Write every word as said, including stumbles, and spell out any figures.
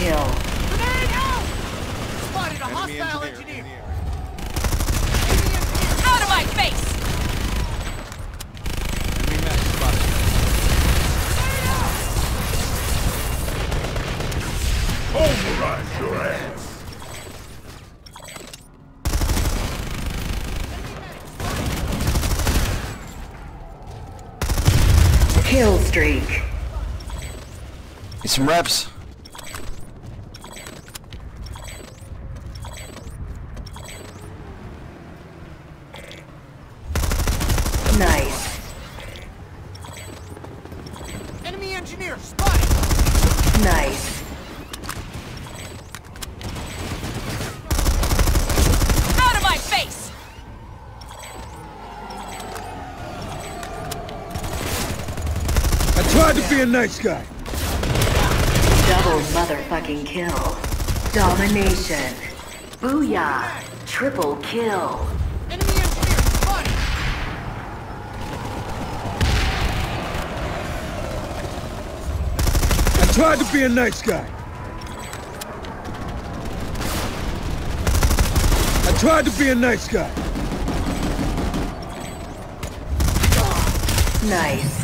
kill. Grenade out! Spotted a Enemy hostile engineer. engineer. Enemy engineer. Out of my face! Enemy mech spotted. Override your ass! Kill streak. Need some reps. Nice. Enemy engineer spotted! Nice. Out of my face! I tried to be a nice guy. Double motherfucking kill. Domination. Booyah. Triple kill. Enemy engineer spotted! I tried to be a nice guy. I tried to be a nice guy. Nice.